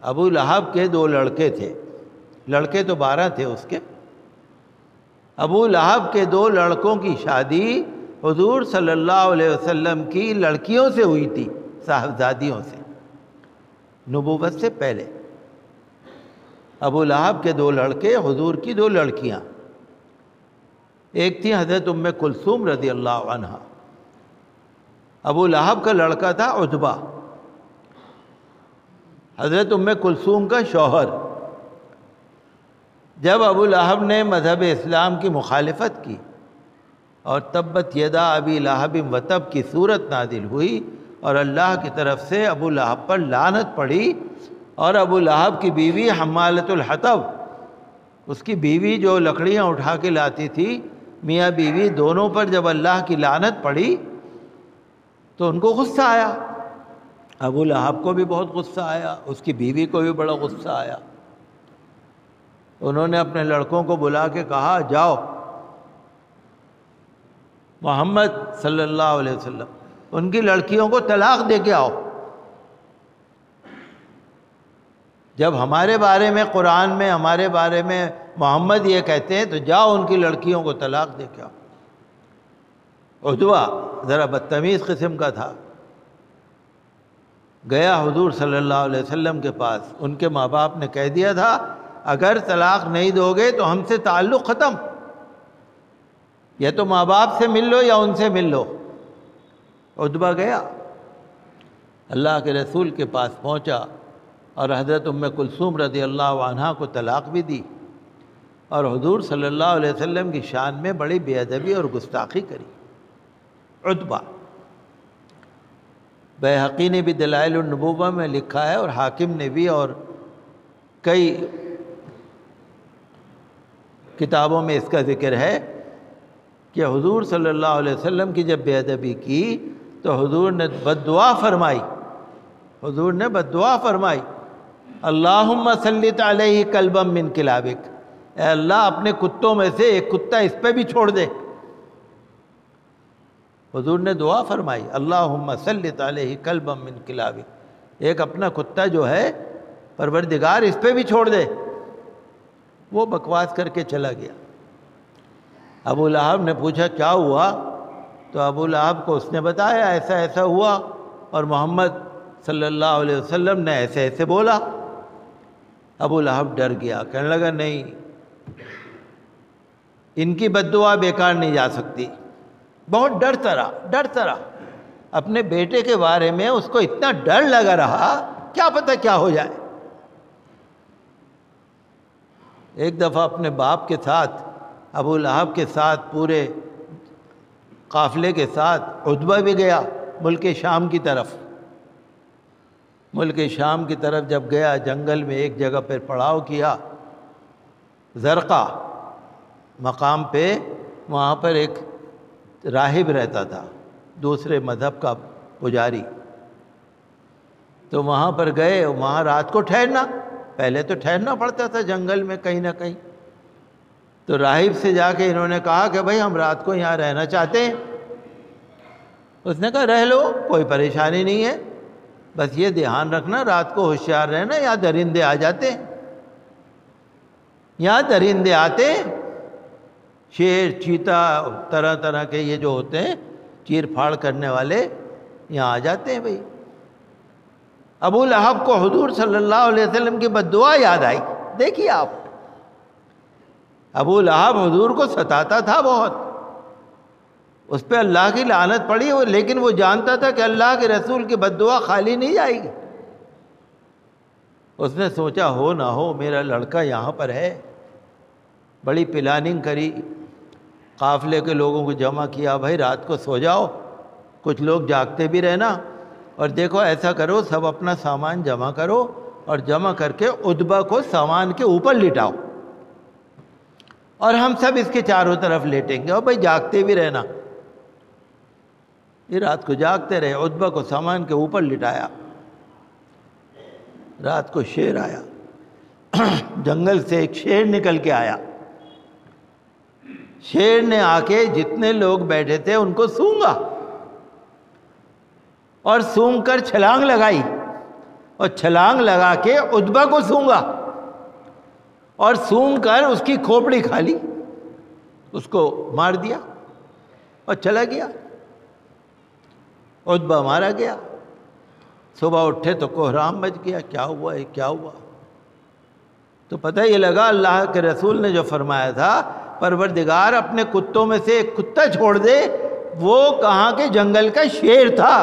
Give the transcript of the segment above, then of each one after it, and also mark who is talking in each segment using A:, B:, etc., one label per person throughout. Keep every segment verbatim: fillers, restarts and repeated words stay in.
A: ابو لہب کے دو لڑکے تھے، لڑکے تو بارہ تھے اس کے۔ ابو لہب کے دو لڑکوں کی شادی حضور صلی اللہ علیہ وسلم کی لڑکیوں سے ہوئی تھی، صاحبزادیوں سے، نبوت سے پہلے۔ ابو لہب کے دو لڑکے، حضور کی دو لڑکیاں، ایک تھی حضرت ام کلثوم رضی اللہ عنہا۔ ابو لہب کا لڑکا تھا عتبہ، حضرت ام کلثوم کا شوہر۔ جب ابو لہب نے مذہب اسلام کی مخالفت کی اور تبت یدا ابی لہب وتب کی صورت نازل ہوئی اور اللہ کی طرف سے ابو لہب پر لعنت پڑی، اور ابو لہب کی بیوی حمالۃ الحطب، اس کی بیوی جو لکڑیاں اٹھا کے لاتی تھی، میاں بیوی دونوں پر جب اللہ کی لعنت پڑی تو ان کو غصہ آیا، ابو لہب کو بھی بہت غصہ آیا، اس کی بیوی کو بھی بڑا غصہ آیا۔ انہوں نے اپنے لڑکوں کو بلا کے کہا، جاؤ محمد صلی اللہ علیہ وسلم ان کی لڑکیوں کو طلاق دے کے آؤ۔ جب ہمارے بارے میں قرآن میں ہمارے بارے میں محمد یہ کہتے ہیں تو جاؤ ان کی لڑکیوں کو طلاق دے کے آؤ۔ عتبہ ذرا بدتمیز قسم کا تھا، گیا حضور صلی اللہ علیہ وسلم کے پاس، ان کے ماں باپ نے کہہ دیا تھا اگر طلاق نہیں دو گے تو ہم سے تعلق ختم، یا تو ماں باپ سے مل لو یا ان سے مل لو۔ عتبہ گیا، اللہ کے رسول کے پاس پہنچا اور حضرت ام کلثوم رضی اللہ عنہا کو طلاق بھی دی، اور حضور صلی اللہ علیہ وسلم کی شان میں بڑی بے ادبی اور گستاخی کری۔ عتبہ، بیہقی نے بھی دلائل النبوہ میں لکھا ہے، اور حاکم نے بھی، اور کئی کتابوں میں اس کا ذکر ہے کہ حضور صلی اللہ علیہ وسلم کی جب بے ادبی کی تو حضور نے بد دعا فرمائی، حضور نے بد دعا فرمائی، اللہم سلط علیہ کلبا من کلابک، اے اللہ اپنے کتوں میں سے ایک کتا اس پہ بھی چھوڑ دے۔ حضور نے دعا فرمائی، اللہم سلط علیہ کلبا من کلابک، ایک اپنا کتا جو ہے پروردگار اس پہ بھی چھوڑ دے۔ وہ بکواس کر کے چلا گیا۔ ابو لہب نے پوچھا کیا ہوا، تو ابو لہب کو اس نے بتایا ایسا ایسا ہوا، اور محمد صلی اللہ علیہ وسلم نے ایسے ایسے بولا۔ ابو لہب ڈر گیا، کہنے لگا نہیں، ان کی بد دعا بیکار نہیں جا سکتی۔ بہت ڈرتا رہا ڈرتا رہا اپنے بیٹے کے بارے میں، اس کو اتنا ڈر لگا رہا، کیا پتہ کیا ہو جائے۔ ایک دفعہ اپنے باپ کے ساتھ، ابو لہب کے ساتھ، پورے قافلے کے ساتھ عتبہ بھی گیا ملک شام کی طرف۔ ملک شام کی طرف جب گیا، جنگل میں ایک جگہ پر پڑاؤ کیا، زرقہ مقام پہ، وہاں پر ایک راہب رہتا تھا، دوسرے مذہب کا پجاری۔ تو وہاں پر گئے، وہاں رات کو ٹھہرنا، پہلے تو ٹھہرنا پڑتا تھا جنگل میں کہیں نہ کہیں۔ تو راہب سے جا کے انہوں نے کہا کہ بھائی ہم رات کو یہاں رہنا چاہتے ہیں۔ اس نے کہا رہ لو، کوئی پریشانی نہیں ہے، بس یہ دھیان رکھنا رات کو ہوشیار رہنا، یہاں درندے آ جاتے ہیں، یہاں درندے آتے ہیں، شیر، چیتا، طرح طرح کے یہ جو ہوتے ہیں چیر پھاڑ کرنے والے یہاں آ جاتے ہیں بھائی۔ ابو لہب کو حضور صلی اللہ علیہ وسلم کی بد دعا یاد آئی۔ دیکھیے آپ، ابو لہب حضور کو ستاتا تھا بہت، اس پہ اللہ کی لعنت پڑی، لیکن وہ جانتا تھا کہ اللہ کے رسول کی بد دعا خالی نہیں جائے گی۔ اس نے سوچا ہو نہ ہو میرا لڑکا یہاں پر ہے، بڑی پلاننگ کری، قافلے کے لوگوں کو جمع کیا، بھائی رات کو سو جاؤ، کچھ لوگ جاگتے بھی رہنا، اور دیکھو ایسا کرو سب اپنا سامان جمع کرو، اور جمع کر کے عتبہ کو سامان کے اوپر لٹاؤ، اور ہم سب اس کے چاروں طرف لیٹیں گے، اور بھائی جاگتے بھی رہنا۔ یہ رات کو جاگتے رہے، عتبہ کو سامان کے اوپر لٹایا۔ رات کو شیر آیا، جنگل سے ایک شیر نکل کے آیا۔ شیر نے آ کے جتنے لوگ بیٹھے تھے ان کو سونگا، اور سونگ کر چھلانگ لگائی، اور چھلانگ لگا کے عتبہ کو سونگا اور سونگ کر اس کی کھوپڑی کھا لی، اس کو مار دیا اور چلا گیا۔ عتبہ مارا گیا، صبح اٹھے تو کوہرام مچ گیا، کیا ہوا ہے کیا ہوا؟ تو پتہ یہ لگا اللہ کے رسول نے جو فرمایا تھا پروردگار اپنے کتوں میں سے ایک کتا چھوڑ دے، وہ کہاں کے جنگل کا شیر تھا،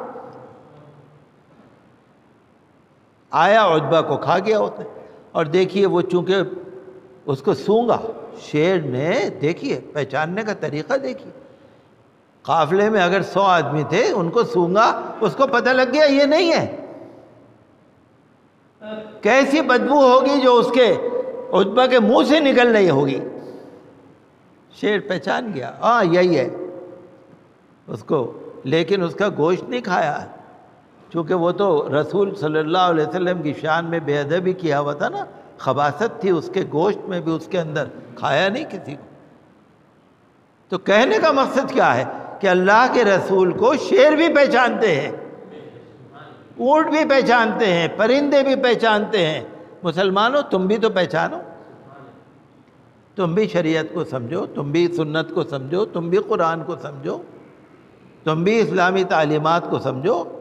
A: آیا عتبہ کو کھا گیا ہوتا ہے۔ اور دیکھیے وہ چونکہ اس کو سونگا، شیر نے دیکھیے پہچاننے کا طریقہ دیکھیے، قافلے میں اگر سو آدمی تھے ان کو سونگا، اس کو پتہ لگ گیا یہ نہیں ہے۔ کیسی بدبو ہوگی جو اس کے عتبہ کے منہ سے نکل رہی ہوگی، شیر پہچان گیا ہاں یہی ہے اس کو، لیکن اس کا گوشت نہیں کھایا، چونکہ وہ تو رسول صلی اللہ علیہ وسلم کی شان میں بے ادبی کیا ہوا تھا نا، خباثت تھی اس کے گوشت میں بھی، اس کے اندر کھایا نہیں کسی کو۔ تو کہنے کا مقصد کیا ہے کہ اللہ کے رسول کو شیر بھی پہچانتے ہیں، اونٹ بھی پہچانتے ہیں، پرندے بھی پہچانتے ہیں۔ مسلمانوں تم بھی تو پہچانو، تم بھی شریعت کو سمجھو، تم بھی سنت کو سمجھو، تم بھی قرآن کو سمجھو، تم بھی اسلامی تعلیمات کو سمجھو۔